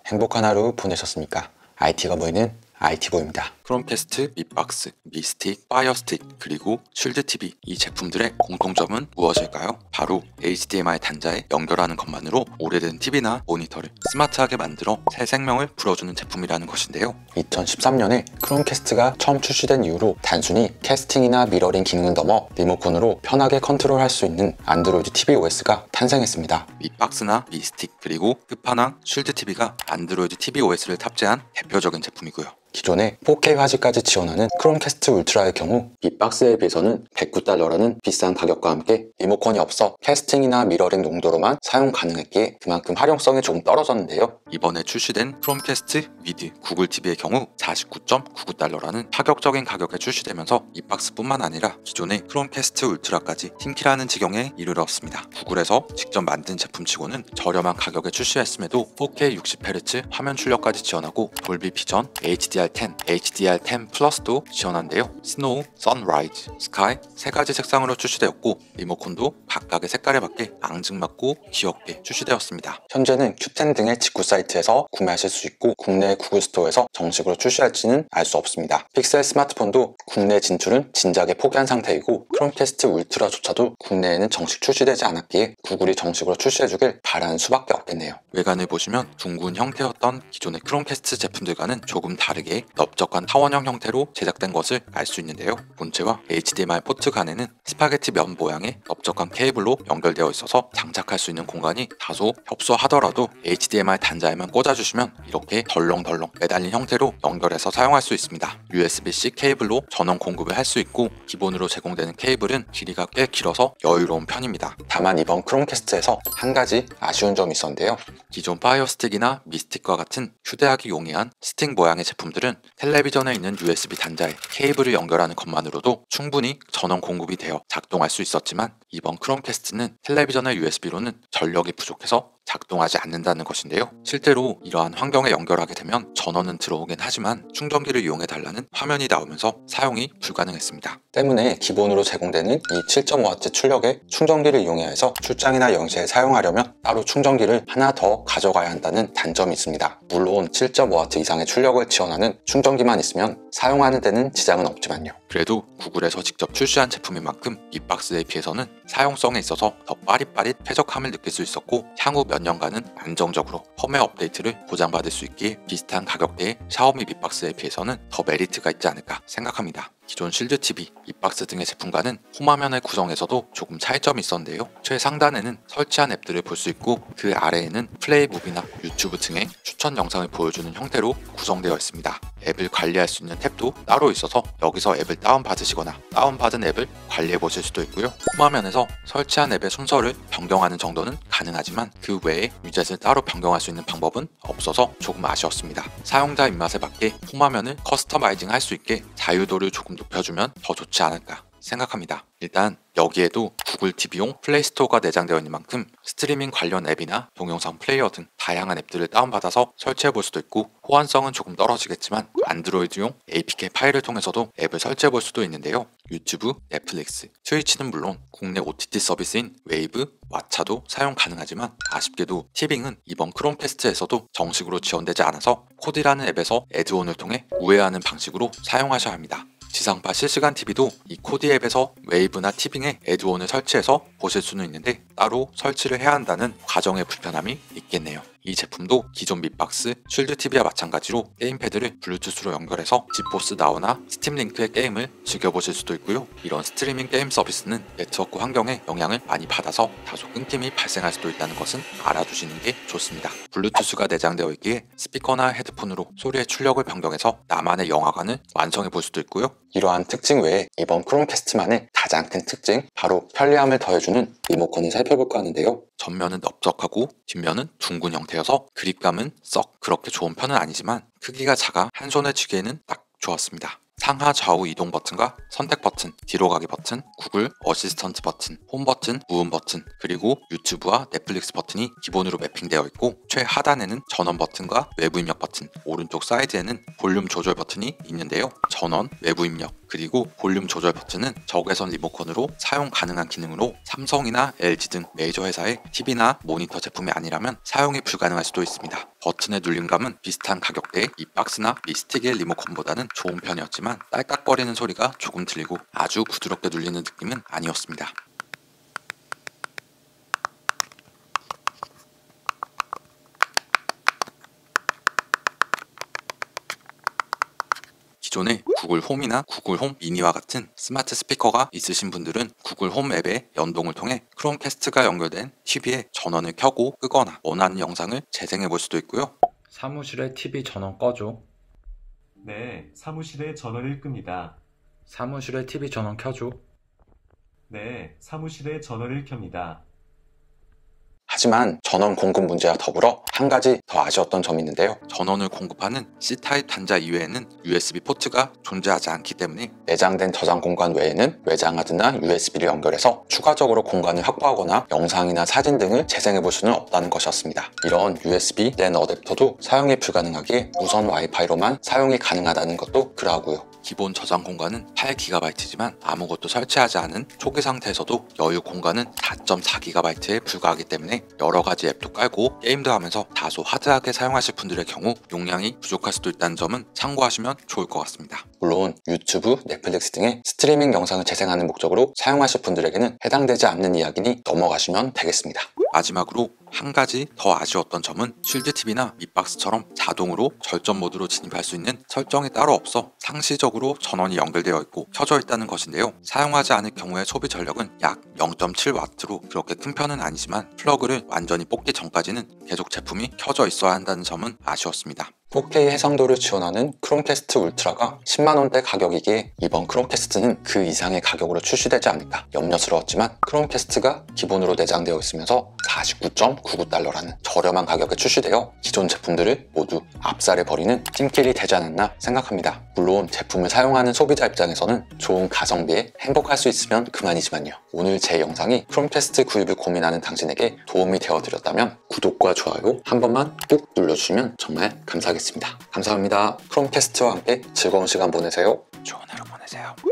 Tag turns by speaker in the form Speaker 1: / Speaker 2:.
Speaker 1: 행복한 하루 보내셨습니까? IT가 보이는 IT보입니다.
Speaker 2: 크롬캐스트, 밋박스, 미스틱, 파이어스틱, 그리고 쉴드TV 이 제품들의 공통점은 무엇일까요? 바로 HDMI 단자에 연결하는 것만으로 오래된 TV나 모니터를 스마트하게 만들어 새 생명을 불어주는 제품이라는 것인데요.
Speaker 1: 2013년에 크롬캐스트가 처음 출시된 이후로 단순히 캐스팅이나 미러링 기능을 넘어 리모컨으로 편하게 컨트롤할 수 있는 안드로이드 TV OS가 탄생했습니다.
Speaker 2: 밋박스나 미스틱, 그리고 끝판왕 쉴드TV가 안드로이드 TV OS를 탑재한 대표적인 제품이고요.
Speaker 1: 기존에 4K 화질까지 지원하는 크롬캐스트 울트라의 경우 밋박스에 비해서는 $109라는 비싼 가격과 함께 리모컨이 없어 캐스팅이나 미러링 용도로만 사용 가능했기에 그만큼 활용성이 조금 떨어졌는데요.
Speaker 2: 이번에 출시된 크롬캐스트 위드 구글 TV의 경우 $49.99라는 파격적인 가격에 출시되면서 밋박스뿐만 아니라 기존의 크롬캐스트 울트라까지 팀키라는 지경에 이르렀습니다. 구글에서 직접 만든 제품치고는 저렴한 가격에 출시했음에도 4K 60Hz 화면 출력까지 지원하고 돌비 비전, HDR10, HDR10 플러스도 지원한데요. 스노우, 선라이즈, 스카이 세 가지 색상으로 출시되었고 리모컨도 각각의 색깔에 맞게 앙증맞고 귀엽게 출시되었습니다.
Speaker 1: 현재는 Q10 등의 직구 사이트에서 구매하실 수 있고 국내 구글 스토어에서 정식으로 출시할지는 알 수 없습니다. 픽셀 스마트폰도 국내 진출은 진작에 포기한 상태이고 크롬캐스트 울트라조차도 국내에는 정식 출시되지 않았기에 구글이 정식으로 출시해주길 바라는 수밖에 없겠네요.
Speaker 2: 외관을 보시면 둥근 형태였던 기존의 크롬캐스트 제품들과는 조금 다르게 넓적한 타원형 형태로 제작된 것을 알 수 있는데요. 본체와 HDMI 포트 간에는 스파게티 면 모양의 넓적한 케이블로 연결되어 있어서 장착할 수 있는 공간이 다소 협소하더라도 HDMI 단자에만 꽂아주시면 이렇게 덜렁덜렁 매달린 형태로 연결해서 사용할 수 있습니다. USB-C 케이블로 전원 공급을 할 수 있고 기본으로 제공되는 케이블은 길이가 꽤 길어서 여유로운 편입니다.
Speaker 1: 다만 이번 크롬캐스트에서 한 가지 아쉬운 점이 있었는데요.
Speaker 2: 기존 파이어스틱이나 미스틱과 같은 휴대하기 용이한 스틱 모양의 제품들은 텔레비전에 있는 USB 단자에 케이블을 연결하는 것만으로도 충분히 전원 공급이 되어 작동할 수 있었지만 이번 크롬캐스트는 텔레비전의 USB로는 전력이 부족해서 작동하지 않는다는 것인데요. 실제로 이러한 환경에 연결하게 되면 전원은 들어오긴 하지만 충전기를 이용해 달라는 화면이 나오면서 사용이 불가능했습니다.
Speaker 1: 때문에 기본으로 제공되는 이 7.5W 출력의 충전기를 이용해서 출장이나 영시에 사용하려면 따로 충전기를 하나 더 가져가야 한다는 단점이 있습니다. 물론 7.5W 이상의 출력을 지원하는 충전기만 있으면 사용하는 데는 지장은 없지만요.
Speaker 2: 그래도 구글에서 직접 출시한 제품인 만큼 밋박스에 비해서는 사용성에 있어서 더 빠릿빠릿 쾌적함을 느낄 수 있었고 향후 몇 년간은 안정적으로 펌웨어 업데이트를 보장받을 수 있기에 비슷한 가격대의 샤오미 밋박스에 비해서는 더 메리트가 있지 않을까 생각합니다. 기존 쉴드TV, 밋박스 등의 제품과는 홈화면의 구성에서도 조금 차이점이 있었는데요. 최상단에는 설치한 앱들을 볼 수 있고 그 아래에는 플레이무비나 유튜브 등의 추천 영상을 보여주는 형태로 구성되어 있습니다. 앱을 관리할 수 있는 탭도 따로 있어서 여기서 앱을 다운받으시거나 다운받은 앱을 관리해 보실 수도 있고요. 홈화면에서 설치한 앱의 순서를 변경하는 정도는 가능하지만 그 외에 위젯을 따로 변경할 수 있는 방법은 없어서 조금 아쉬웠습니다. 사용자 입맛에 맞게 홈화면을 커스터마이징 할 수 있게 자유도를 조금 높여주면 더 좋지 않을까 생각합니다. 일단 여기에도 구글 TV용 플레이스토어가 내장되어 있는 만큼 스트리밍 관련 앱이나 동영상 플레이어 등 다양한 앱들을 다운받아서 설치해 볼 수도 있고 호환성은 조금 떨어지겠지만 안드로이드용 APK 파일을 통해서도 앱을 설치해 볼 수도 있는데요. 유튜브, 넷플릭스, 트위치는 물론 국내 OTT 서비스인 웨이브, 왓챠도 사용 가능하지만 아쉽게도 티빙은 이번 크롬캐스트에서도 정식으로 지원되지 않아서 코디라는 앱에서 애드온을 통해 우회하는 방식으로 사용하셔야 합니다. 지상파 실시간 TV도 이 코디 앱에서 웨이브나 티빙에 애드온을 설치해서 보실 수는 있는데 따로 설치를 해야 한다는 과정의 불편함이 있겠네요. 이 제품도 기존 밋박스, 쉴드TV와 마찬가지로 게임패드를 블루투스로 연결해서 지포스 나우나 스팀링크의 게임을 즐겨보실 수도 있고요. 이런 스트리밍 게임 서비스는 네트워크 환경에 영향을 많이 받아서 다소 끊김이 발생할 수도 있다는 것은 알아두시는 게 좋습니다. 블루투스가 내장되어 있기에 스피커나 헤드폰으로 소리의 출력을 변경해서 나만의 영화관을 완성해 볼 수도 있고요.
Speaker 1: 이러한 특징 외에 이번 크롬캐스트만의 가장 큰 특징 바로 편리함을 더해주는 리모컨을 살펴볼까 하는데요.
Speaker 2: 전면은 넓적하고 뒷면은 둥근 형태여서 그립감은 썩 그렇게 좋은 편은 아니지만 크기가 작아 한 손에 쥐기에는 딱 좋았습니다. 상하 좌우 이동 버튼과 선택 버튼, 뒤로 가기 버튼, 구글 어시스턴트 버튼, 홈 버튼, 무음 버튼, 그리고 유튜브와 넷플릭스 버튼이 기본으로 매핑되어 있고 최하단에는 전원 버튼과 외부 입력 버튼, 오른쪽 사이드에는 볼륨 조절 버튼이 있는데요. 전원, 외부 입력, 그리고 볼륨 조절 버튼은 적외선 리모컨으로 사용 가능한 기능으로 삼성이나 LG 등 메이저 회사의 TV나 모니터 제품이 아니라면 사용이 불가능할 수도 있습니다. 버튼의 눌림감은 비슷한 가격대의 이 박스나 미스틱의 리모컨보다는 좋은 편이었지만 딸깍거리는 소리가 조금 들리고 아주 부드럽게 눌리는 느낌은 아니었습니다. 기존에 구글 홈이나 구글 홈 미니와 같은 스마트 스피커가 있으신 분들은 구글 홈 앱의 연동을 통해 크롬캐스트가 연결된 TV에 전원을 켜고 끄거나 원하는 영상을 재생해 볼 수도 있고요.
Speaker 3: 사무실에 TV 전원 꺼줘.
Speaker 4: 네, 사무실에 전원을 끕니다.
Speaker 3: 사무실에 TV 전원 켜줘.
Speaker 4: 네, 사무실에 전원을 켭니다.
Speaker 1: 하지만 전원 공급 문제와 더불어 한 가지 더 아쉬웠던 점이 있는데요.
Speaker 2: 전원을 공급하는 C타입 단자 이외에는 USB 포트가 존재하지 않기 때문에
Speaker 1: 내장된 저장 공간 외에는 외장하드나 USB를 연결해서 추가적으로 공간을 확보하거나 영상이나 사진 등을 재생해 볼 수는 없다는 것이었습니다. 이런 USB 랜 어댑터도 사용이 불가능하기에 무선 와이파이로만 사용이 가능하다는 것도 그러하고요.
Speaker 2: 기본 저장 공간은 8GB지만 아무것도 설치하지 않은 초기 상태에서도 여유 공간은 4.4GB에 불과하기 때문에 여러가지 앱도 깔고 게임도 하면서 다소 하드하게 사용하실 분들의 경우 용량이 부족할 수도 있다는 점은 참고하시면 좋을 것 같습니다.
Speaker 1: 물론 유튜브, 넷플릭스 등의 스트리밍 영상을 재생하는 목적으로 사용하실 분들에게는 해당되지 않는 이야기니 넘어가시면 되겠습니다.
Speaker 2: 마지막으로 한 가지 더 아쉬웠던 점은 쉴드 TV나 밋박스처럼 자동으로 절전 모드로 진입할 수 있는 설정이 따로 없어 상시적으로 전원이 연결되어 있고 켜져 있다는 것인데요. 사용하지 않을 경우의 소비 전력은 약 0.7W로 그렇게 큰 편은 아니지만 플러그를 완전히 뽑기 전까지는 계속 제품이 켜져 있어야 한다는 점은 아쉬웠습니다.
Speaker 1: 4K 해상도를 지원하는 크롬캐스트 울트라가 10만원대 가격이기에 이번 크롬캐스트는 그 이상의 가격으로 출시되지 않을까 염려스러웠지만 크롬캐스트가 기본으로 내장되어 있으면서 49.99달러라는 저렴한 가격에 출시되어 기존 제품들을 모두 압살해버리는 찜길이 되지 않았나 생각합니다. 물론 제품을 사용하는 소비자 입장에서는 좋은 가성비에 행복할 수 있으면 그만이지만요. 오늘 제 영상이 크롬캐스트 구입을 고민하는 당신에게 도움이 되어드렸다면 구독과 좋아요 한 번만 꾹 눌러주시면 정말 감사하겠습니다. 감사합니다. 크롬캐스트와 함께 즐거운 시간 보내세요.
Speaker 2: 좋은 하루 보내세요.